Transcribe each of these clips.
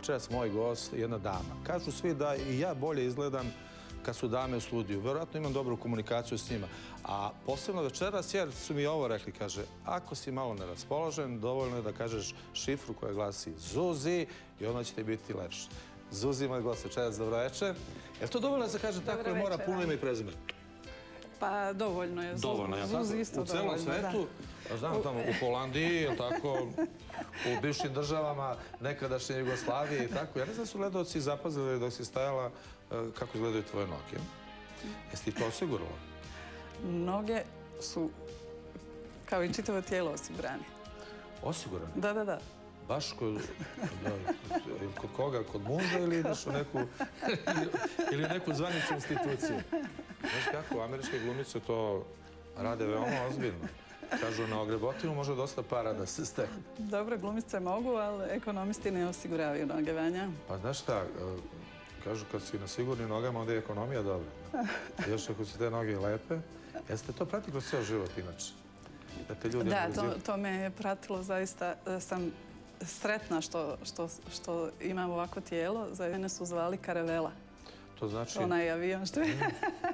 večeras moj gost, jedna dama. Kažu svi da i ja bolje izgledam kad su dame u studiju. Vjerojatno imam dobru komunikaciju s njima. A posebno večeras, jer su mi ovo rekli, kaže, ako si malo neraspoložen, dovoljno je da kažeš šifru koja glasi Zuzi i onda će ti biti lepše. Zuzi, moj gost večeras, dobro večer. Je li to dovoljno da se kaže tako da mora puno ime i prezime? Pa dovoljno je. Dovoljno, ja Zuzi isto u celom svetu, znam tamo u Holandiji, je tako, u bivšim državama, nekadašnje Jugoslavije i tako. Ja ne znam su gledalci zapazili dok si stajala kako izgledaju tvoje noge. Jesi ti to osigurala? Noge su kao i čitavo tijelo osigurani. Osigurani? Da. Baš kod koga? Kod muža ili ideš u neku zvaničnu instituciju? Znaš kako, američke glumice to rade veoma ozbiljno. Kažu, na ogrebotinu može dosta para da se stekne. Dobro, glumice mogu, ali ekonomisti ne osiguravaju nogevanja. Pa znaš šta, kažu kad si na sigurnim nogama, onda je ekonomija dobra. Još ako su te noge lepe, jeste to prati kroz ceo život inače? Da, to me je pratilo zaista. Sam sretna što imam ovako tijelo. Za mene su zvali Karavela. To znači? Onaj avion što je.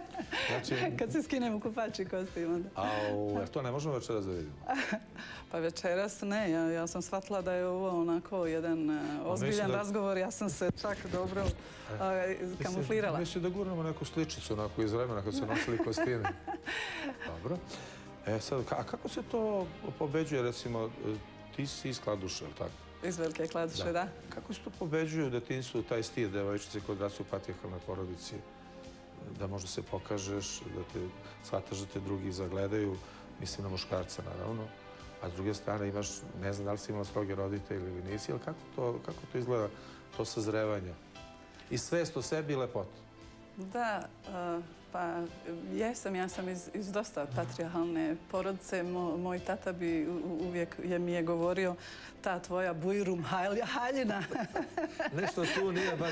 Kad se skinem u kupači kostim onda. Jer to ne možemo večeras da vidimo? Pa večeras ne. Ja sam shvatila da je ovo onako jedan ozbiljan razgovor. Ja sam se čak dobro kamuflirala. Mislim da gurnemo neku sličicu onako iz vremena kad su nosili kostime. Dobro. Sad, a kako se to pobeđuje, recimo, ti si iz Kladuše, ili tako? Iz Velike Kladuše, da. Kako se to pobeđuje u detinjstvu, taj stil devojčice koji odrastu u patrijarhalnoj porodici? Da možda se pokažeš, da te shvataš da te drugi zagledaju, mislim na muškarca, naravno. A s druge strane imaš, ne znam da li si imala stroge roditelje ili nisi, ali kako to izgleda, to sazrevanje? I svest o sebi i lepotu. Da, pa jesam. Ja sam iz dosta patrijarhalne porodice. Moj tata bi uvijek mi je govorio ta tvoja bujrum haljina. Nešto tu nije baš...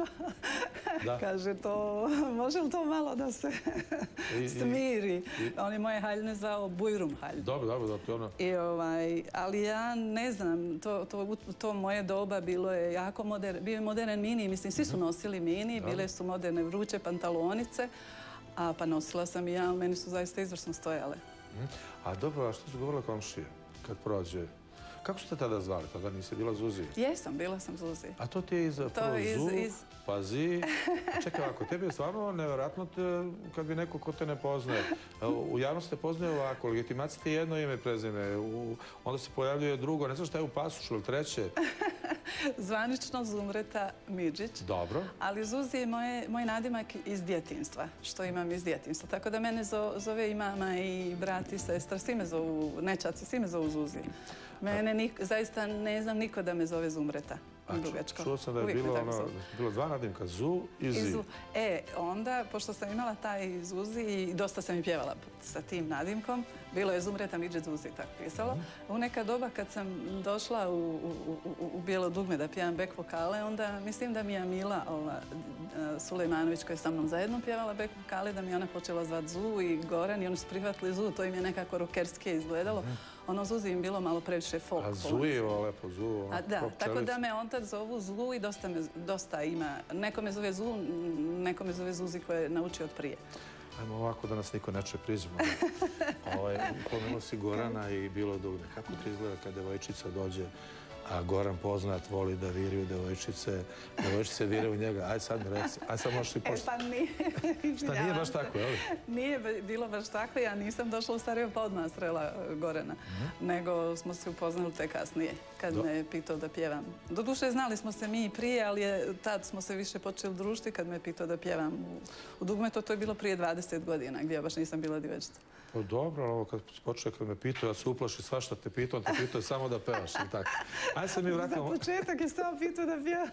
Kaže to, može li to malo da se smiri? On je moje haljine zvao bujrum haljina. Dobro, to je ono... Ali ja ne znam, to moje doba bilo je jako moderno. Bio je modern mini, mislim, svi su nosili mini, bile su moderne vruće pantalonice, pa nosila sam i ja, ali meni su zaista izvrsno stojale. A dobro, a što su govorila komšije kad prođe? Kako ste tada zvali? Tada nisi bila Zuzi? Jesam, bila sam Zuzi. A to ti je prvo Zu, pa Zi. Čekaj ovako, tebi je stvarno nevjerojatno kad bi neko ko te ne poznaje. U javnosti te poznaje ovako, legitimacija ti je jedno ime i prezime, onda se pojavljuje drugo, ne znam šta je u pasušu ili treće. Zvanično Zumreta Midžić. Dobro. Ali Zuzi je moj nadimak iz djetinjstva, što imam iz djetinjstva. Tako da mene zove i mama i brat i sestra, svi me zovu, nečaci, svi me zovu Zuzi. Mene zaista ne znam niko da me zove Zumreta. Čuo sam da je bilo dva nadimka, Zu i Zi. Onda, pošto sam imala taj Zuzi i dosta sam i pjevala sa tim nadimkom, bilo je Zumreta Midžić Zuzi, tako pisalo. U neka doba kad sam došla u Bijelo dugme da pjevam back vokale, onda mislim da mi je Mila Sulejmanović koja je sa mnom zajedno pjevala back vokale, da mi ona počela zvat Zu i Goran i oni su prihvatili Zu, to im je nekako rokerskije izgledalo. Ono Zuzi im bilo malo previše folk. A Zu je lepo, Zu. Da, tako da me onda zovu Zu i dosta ima. Neko me zove Zu, neko me zove Zuzi koje je naučio od prije. Ajmo ovako da nas niko neče priđemo. Pomenuo si Gorana i Bilo dugme. Kako ti izgleda kad devojčica dođe, a Goran poznat voli da viraju devojčice viraju u njega. Ajde sad mi reci, ajde sad možeš i pošto. Pa nije. Šta, nije baš tako, je li? Nije bilo baš tako, ja nisam došla u Sarajevo pa odmah srela Gorana, nego smo se upoznali te kasnije, kad me je pitao da pjevam. Doduše, znali smo se mi i prije, ali tad smo se više počeli družiti kad me je pitao da pjevam u Dugmetu, to je bilo prije 20 godina, gdje ja baš nisam bila djevojčica. Pa dobro, ali ovo kad počeo kad me pitao, ja se uplaši svašta te pitao, on te pitao samo da pevaš, ili tako? Za početak je samo pitao da pjevam.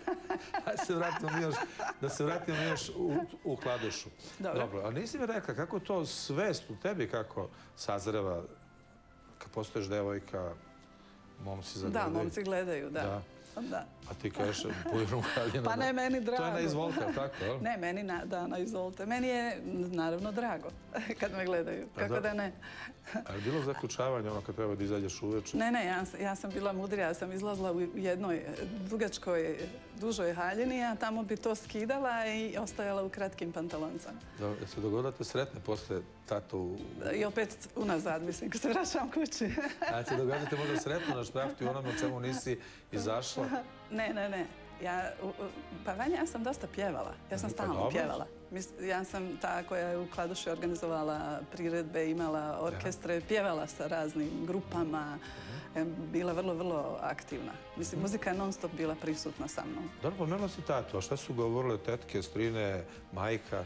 Ajde da se vratimo još u Kladušu. Dobro, a nisi mi rekla kako to svest u tebi kako sazreva kad postoješ devojka, momci zagledaju? Da, momci gledaju, da. A ti kažeš bujrum haljina. Pa ne, meni drago. To je na izvolte, tako? Ne, meni na izvolte. Meni je naravno drago kad me gledaju. Kako da ne? A je bilo zaključavanje ono kad treba da izađeš uveče? Ne, ja sam bila mudrija. Ja sam izlazila u jednoj dugačkoj dužoj haljini, a tamo bi to skidala i ostajala u kratkim pantaloncama. Se dogodate sretne posle tatu? I opet unazad, mislim, kad se vraćam kući. A se događate možda sretno na šprafti u onome o čemu nisi izašla? Ne. Pa Vanja, ja sam dosta pjevala. Ja sam stalno pjevala. Ja sam ta koja je u Kladuši organizovala priredbe, imala orkestre, pjevala sa raznim grupama, bila vrlo, vrlo aktivna. Mislim, muzika je non stop bila prisutna sa mnom. Dobro, pomenula si tatu, a šta su govorile tetke, strine, majka?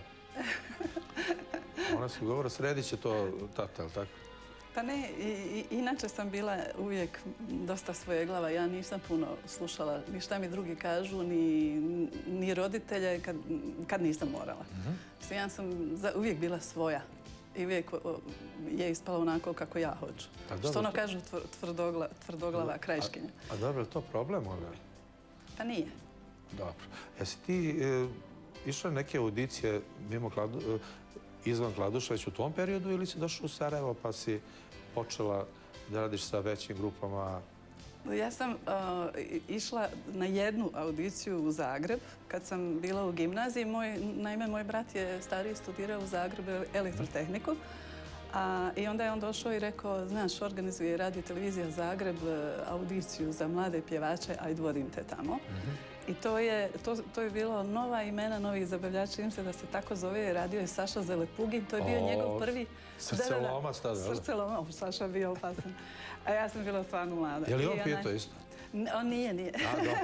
Ona su govorila, sredit će to tata, je li tako? Pa ne, inače sam bila uvijek dosta svojeglava. Ja nisam puno slušala ni šta mi drugi kažu, ni roditelje kad nisam morala. Ja sam uvijek bila svoja i uvijek je ispala onako kako ja hoću. Što ono kažu tvrdoglava krajiškinja. A dobro, je to problem onda? Pa nije. Dobro. Jesi ti išla neke audicije izvan Kladuša već u tom periodu ili si došla u Sarajevo pa si počela da radiš sa većim grupama? Ja sam išla na jednu audiciju u Zagreb kad sam bila u gimnaziji. Naime, moj brat je stariji studirao u Zagrebu elektrotehniku. I onda je on došao i rekao, znaš, organizuje Radio Televizija Zagreb audiciju za mlade pjevače, ajde vodim te tamo. I to je bilo nova imena, novi zabavljači, im se da se tako zove, radio je Saša Zelepugin, to je bio njegov prvi... Srcelomac tada, da? Srcelomac, Saša je bio opasan. A ja sam bila stvarno mlada. Je li on pije to isto? On nije. A, dobro.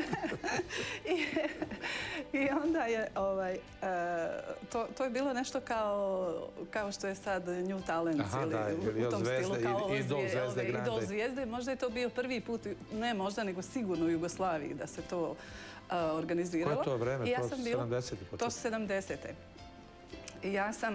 I onda je, to je bilo nešto kao što je sad New Talents ili u tom stilu, kao Idol zvijezde. Možda je to bio prvi put, ne možda, nego sigurno u Jugoslaviji da se to organiziralo. Koje je to vreme? To su 70. To su 70. I ja sam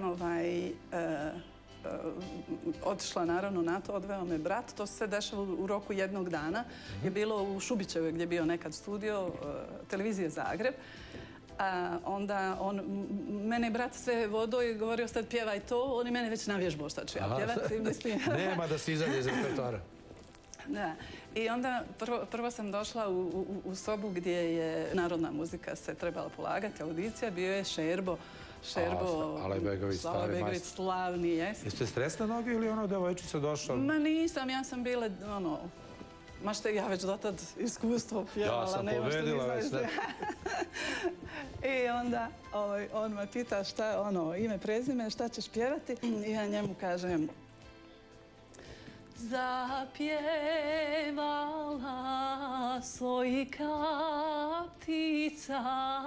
otišla naravno na to, odveo me brat. To se dešava u roku jednog dana. Je bilo u Šubićevoj gdje je bio nekad studio televizije Zagreb. Onda mene brat sve vodo i govorio sad pjevaj to. On i mene već navježbao šta ću ja pjevati. Nema da se izađe iz repertoara. Da. I onda prvo sam došla u sobu gdje je narodna muzika se trebala polagati, audicija. Bio je Šerbo. Alajbegović, stari majstor. Slavni, jes. Jeste stresna noge ili ono devojčica došla? Ma nisam, ja sam bila, ma što ja već dotad iskustvo pjevala. Ja sam pobedila već sve. I onda on me pita šta, ime, prezime, šta ćeš pjevati? I ja njemu kažem, zapjevala sojka ptica,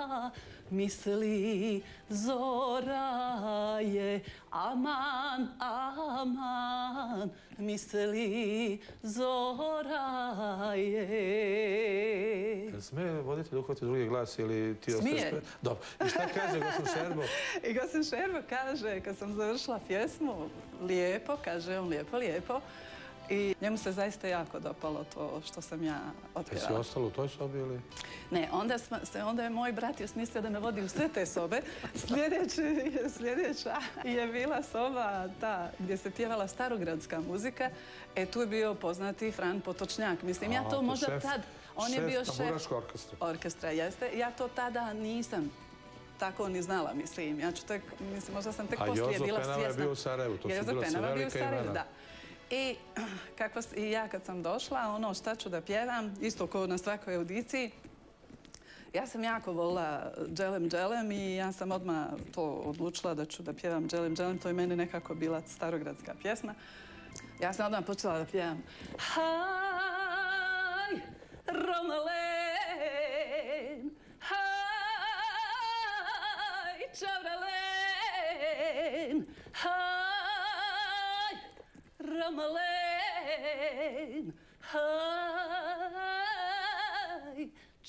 misli zora je aman, aman, misli zora je. Jel smije voditi da uhvati drugi glas ili ti ostaješ... Smije. Dobro. I šta kaže Gosim Šerbo? I Gosim Šerbo kaže, kad sam završila pjesmu, lijepo, kaže on, lijepo. I njemu se zaista jako dopalo to što sam ja otpjevala. Jesi ostala u toj sobi ili? Ne, onda je moj brat smislio da me vodi u sve te sobe. Sljedeća je bila soba ta gdje se pjevala starogradska muzika. Tu je bio poznati Fran Potočnjak. Mislim, ja to možda tad... On je bio šef orkestra, jeste. Ja to tada nisam tako ni znala, mislim. Ja ću tek, mislim, možda sam tek poslije bila svjesna. A Jozo Penava je bio u Sarajevu, to su bila sve velika imena. I ja kad sam došla, šta ću da pjevam, isto kao na svakoj audiciji, ja sam jako volila Dželem Dželem i ja sam odmah to odlučila da ću da pjevam Dželem Dželem. To je meni nekako bila starogradska pjesma. Ja sam odmah počela da pjevam Haj, Romalen, haj, Čavralen, haj, Romalen, haj,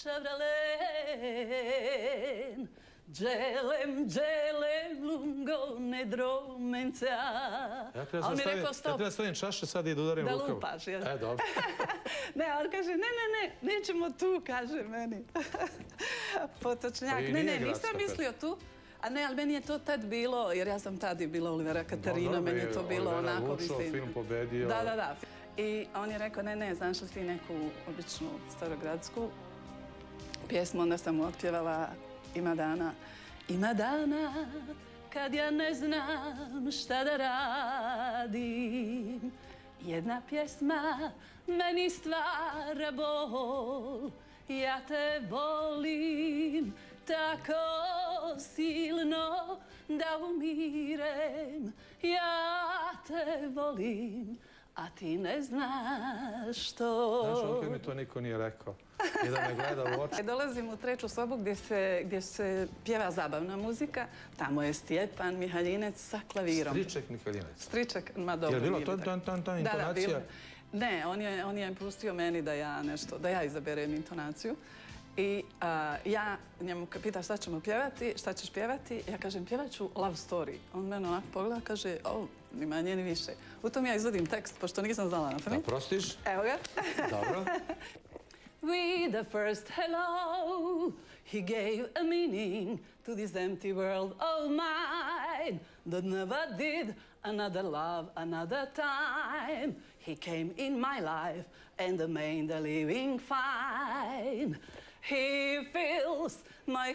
Čavralen, Dželem, dželem, lungo, ne dromenca. Ja treba stavim čaše sad i da udarim rukavu. Da lupaš, jel? Dobro. Ne, on kaže, ne, nećemo tu, kaže meni. Potočnjak, ne, nisam mislio tu. A ne, ali meni je to tad bilo, jer ja sam tad i bila Olivera Katarina, meni je to bilo onako, mislim... Olivera Lučo, film pobedio. Da. I on je rekao, ne, znaš li ti neku običnu starogradsku? pjesmu, onda sam mu otpjevala Ima dana kad ja ne znam šta da radim. Jedna pjesma meni stvara bol. Ja te volim tako silno da umirem. Ja te volim, a ti ne znaš što. Znaš, opet mi to niko nije rekao. I da me gleda u oči. Dolazim u treću sobu gdje se pjeva zabavna muzika. Tamo je Stjepan Mihaljinec sa klavirom. Striček Mihaljinec. Striček, ma dobro. Je li bilo ta intonacija? Ne, on je pustio meni da ja izaberem intonaciju. I ja njemu pita šta ćemo pjevati, šta ćeš pjevati. Ja kažem, pjevat ću Love Story. On mene onako pogleda, kaže, ni manje ni više. U tom ja izvodim tekst, pošto nisam znala na pamet. Da prostiš? Evo ga. Dobro. With the first hello, he gave a meaning to this empty world of mine that never did another love another time. He came in my life and made the living fine. He fills my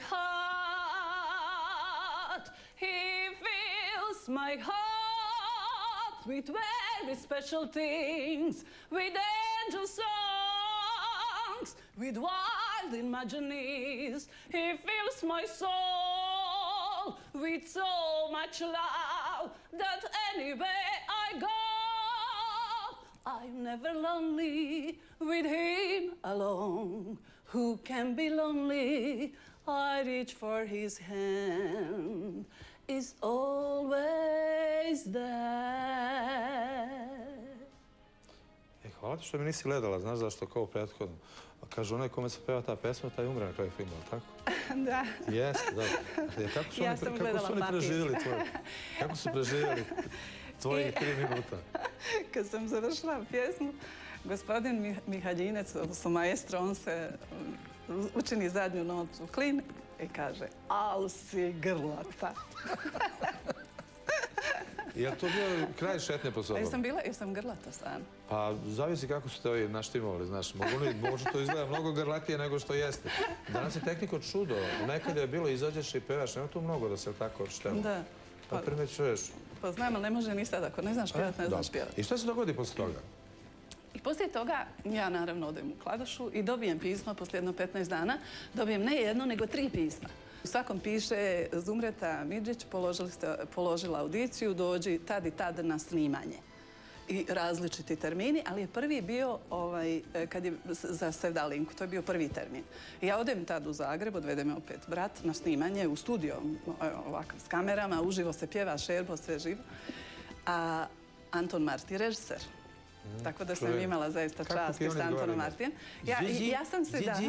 heart. He fills my heart with very special things, with angel songs, with wild imaginings. He fills my soul with so much love that anywhere I go, I'm never lonely with him alone. Who can be lonely? I reach for his hand. Is always there. Hvala ti što mi nisi gledala, znaš zašto, kao prethodno. A kaže, onaj kome se peva ta pesma, taj umre na kraju filma, ali tako? Da. Jeste, da. Kako su oni preživjeli tvoje? Kako su preživjeli tvojih 3 minuta? Kad sam završila pjesmu, gospodin Mihaljinec, odnosno maestro, on se učini zadnju notu klin i kaže, al si grlata. Je li to bio kraj šetnje po sobom? Jesam grlata stvarno. Pa zavisi kako su te ovi naštimovali, znaš. Možda to izgleda mnogo grlatije nego što jeste. Danas je tehniko čudo. Nekad je bilo izađeš i pevaš. Nema tu mnogo da se tako števa. Da. Pa primećuješ. Pa znam, ali ne može ni sad. Ako ne znaš pjevat, ne znaš pjevat. I šta se dogodi poslije toga? I poslije toga ja naravno odem u Kladušu i dobijem pismo poslije jedno 15 dana. Dobijem ne jedno, nego 3 pisma. U svakom piše Zumreta Midžić, položila audiciju, dođi tad i tad na snimanje. I različiti termini, ali je prvi bio kad je za Sevdalinku, to je bio prvi termin. I ja odem tad u Zagreb, odvede me opet brat na snimanje u studio, ovakav s kamerama, uživo se pjeva, šerbo, sve živo. A Anton Marti, režiser. Tako da sam imala zaista čast s Antonom Martijem. Ja sam se, da,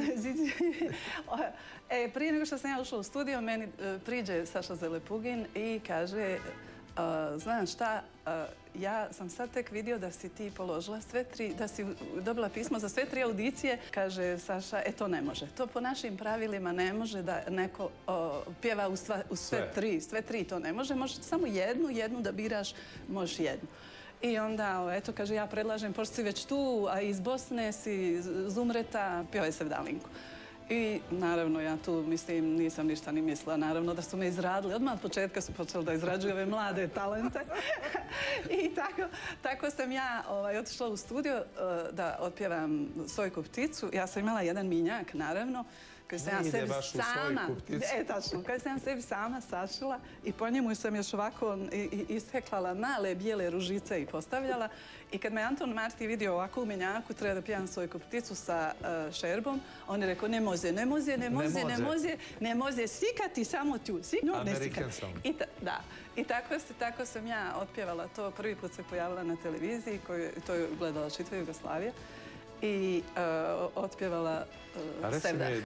prije nego što sam ja ušla u studio, meni priđe Saša Zelepugin i kaže, znaš šta, ja sam sad tek vidio da si ti položila sve 3, da si dobila pismo za sve 3 audicije. Kaže Saša, to ne može. To po našim pravilima ne može da neko pjeva u sve 3. Sve 3 to ne može. Možeš samo jednu da biraš, možeš jednu. I onda, eto, kaže, ja predlažem, pošto si već tu, a iz Bosne si Zumreta, pjevaj Sevdalinku. I naravno, ja tu, mislim, nisam ništa ni mislila. Naravno da su me izradili. Odmah od početka su počeli da izrađuju ove mlade talente. I tako sam ja otišla u studio da otpjevam Sojku pticu. Ja sam imala jedan minjak, naravno, koji sam ja sebi sama, tačno, koji sam ja sebi sama sašila i po njemu sam još ovako isteklala male bijele ružice i postavljala. I kad me Anton Marti vidio ovako u menjaku, treba da pjevam Sojku pticu sa šerbom, on je rekao, ne može, sikati samo tu, American sam. I tako sam ja otpjevala to. Prvi put se pojavila na televiziji, to je gledala čitava Jugoslavija i otpjevala Sevda.